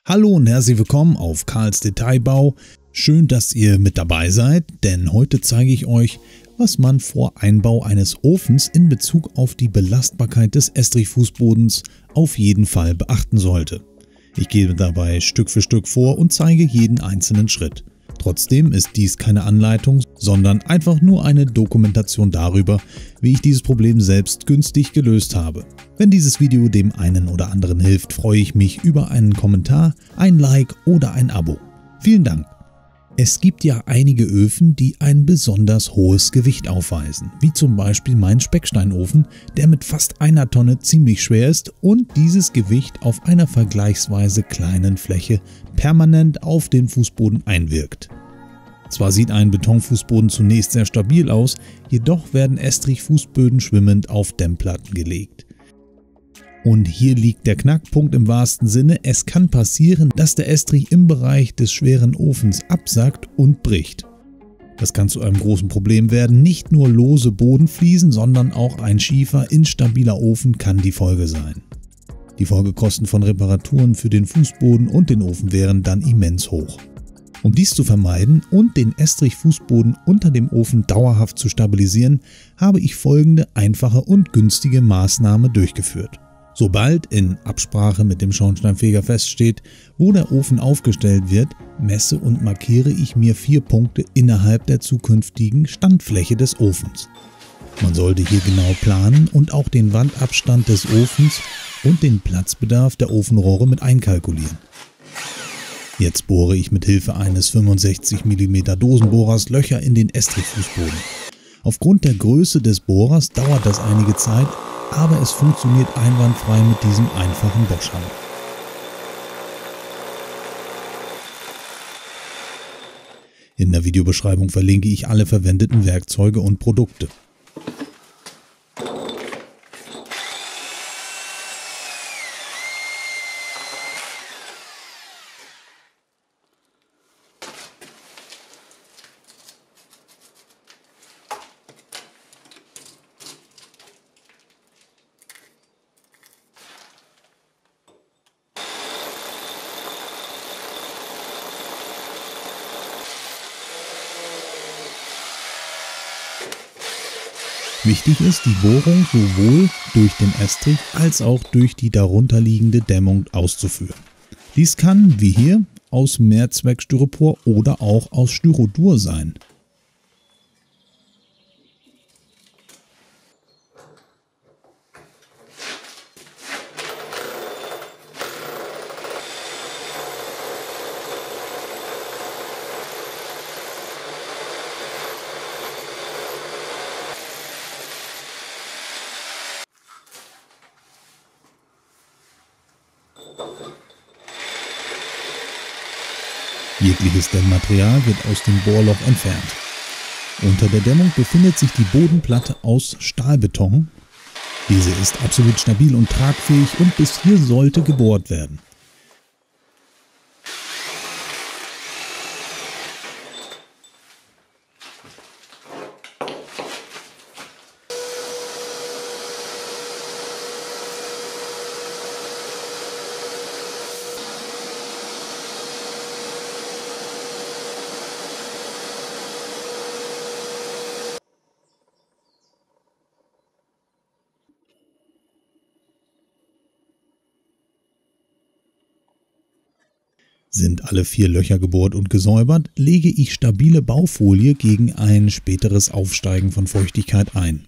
Hallo und herzlich willkommen auf Karls Detailbau. Schön, dass ihr mit dabei seid, denn heute zeige ich euch, was man vor Einbau eines Ofens in Bezug auf die Belastbarkeit des Estrichfußbodens auf jeden Fall beachten sollte. Ich gehe dabei Stück für Stück vor und zeige jeden einzelnen Schritt. Trotzdem ist dies keine Anleitung, sondern einfach nur eine Dokumentation darüber, wie ich dieses Problem selbst günstig gelöst habe. Wenn dieses Video dem einen oder anderen hilft, freue ich mich über einen Kommentar, ein Like oder ein Abo. Vielen Dank! Es gibt ja einige Öfen, die ein besonders hohes Gewicht aufweisen, wie zum Beispiel mein Specksteinofen, der mit fast einer Tonne ziemlich schwer ist und dieses Gewicht auf einer vergleichsweise kleinen Fläche permanent auf den Fußboden einwirkt. Zwar sieht ein Betonfußboden zunächst sehr stabil aus, jedoch werden Estrichfußböden schwimmend auf Dämmplatten gelegt. Und hier liegt der Knackpunkt im wahrsten Sinne: Es kann passieren, dass der Estrich im Bereich des schweren Ofens absackt und bricht. Das kann zu einem großen Problem werden. Nicht nur lose Bodenfliesen, sondern auch ein schiefer, instabiler Ofen kann die Folge sein. Die Folgekosten von Reparaturen für den Fußboden und den Ofen wären dann immens hoch. Um dies zu vermeiden und den Estrichfußboden unter dem Ofen dauerhaft zu stabilisieren, habe ich folgende einfache und günstige Maßnahme durchgeführt. Sobald in Absprache mit dem Schornsteinfeger feststeht, wo der Ofen aufgestellt wird, messe und markiere ich mir 4 Punkte innerhalb der zukünftigen Standfläche des Ofens. Man sollte hier genau planen und auch den Wandabstand des Ofens und den Platzbedarf der Ofenrohre mit einkalkulieren. Jetzt bohre ich mit Hilfe eines 65 mm Dosenbohrers Löcher in den Estrichfußboden. Aufgrund der Größe des Bohrers dauert das einige Zeit, aber es funktioniert einwandfrei mit diesem einfachen Boschhammer. In der Videobeschreibung verlinke ich alle verwendeten Werkzeuge und Produkte. Wichtig ist, die Bohrung sowohl durch den Estrich als auch durch die darunterliegende Dämmung auszuführen. Dies kann, wie hier, aus Mehrzweckstyropor oder auch aus Styrodur sein. Jegliches Dämmmaterial wird aus dem Bohrloch entfernt. Unter der Dämmung befindet sich die Bodenplatte aus Stahlbeton. Diese ist absolut stabil und tragfähig und bis hier sollte gebohrt werden. Sind alle 4 Löcher gebohrt und gesäubert, lege ich stabile Baufolie gegen ein späteres Aufsteigen von Feuchtigkeit ein.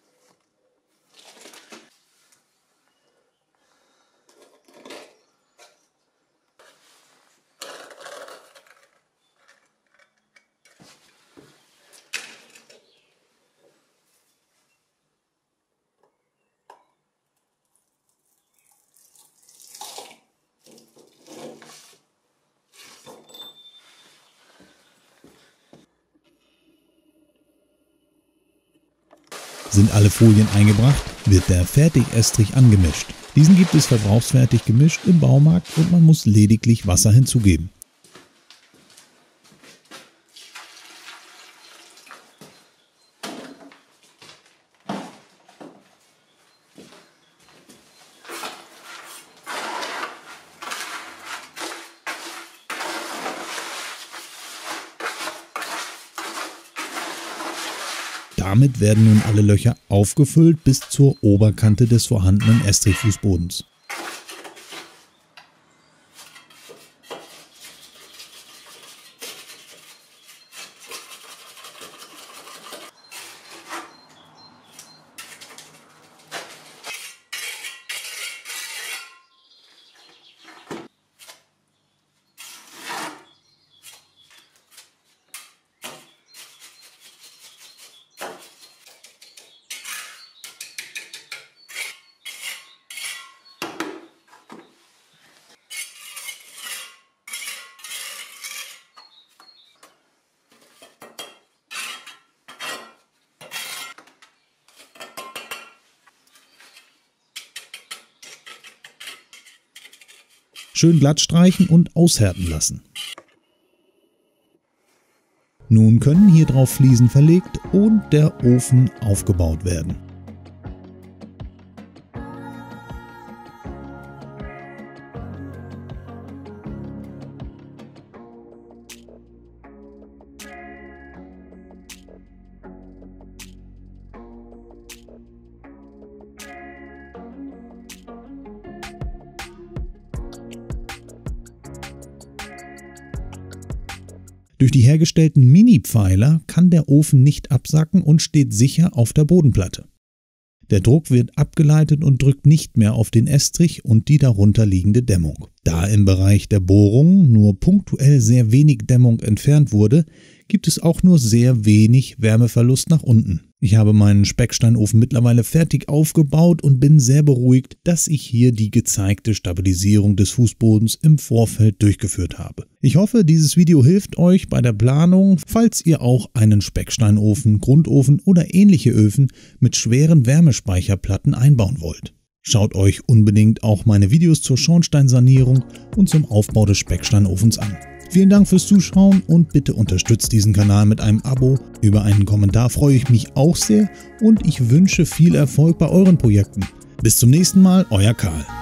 Sind alle Folien eingebracht, wird der Fertigestrich angemischt. Diesen gibt es verbrauchsfertig gemischt im Baumarkt und man muss lediglich Wasser hinzugeben. Damit werden nun alle Löcher aufgefüllt bis zur Oberkante des vorhandenen Estrichfußbodens. Schön glatt streichen und aushärten lassen. Nun können hier drauf Fliesen verlegt und der Ofen aufgebaut werden. Durch die hergestellten Mini-Pfeiler kann der Ofen nicht absacken und steht sicher auf der Bodenplatte. Der Druck wird abgeleitet und drückt nicht mehr auf den Estrich und die darunter liegende Dämmung. Da im Bereich der Bohrung nur punktuell sehr wenig Dämmung entfernt wurde, gibt es auch nur sehr wenig Wärmeverlust nach unten. Ich habe meinen Specksteinofen mittlerweile fertig aufgebaut und bin sehr beruhigt, dass ich hier die gezeigte Stabilisierung des Fußbodens im Vorfeld durchgeführt habe. Ich hoffe, dieses Video hilft euch bei der Planung, falls ihr auch einen Specksteinofen, Grundofen oder ähnliche Öfen mit schweren Wärmespeicherplatten einbauen wollt. Schaut euch unbedingt auch meine Videos zur Schornsteinsanierung und zum Aufbau des Specksteinofens an. Vielen Dank fürs Zuschauen und bitte unterstützt diesen Kanal mit einem Abo. Über einen Kommentar freue ich mich auch sehr und ich wünsche viel Erfolg bei euren Projekten. Bis zum nächsten Mal, euer Karl.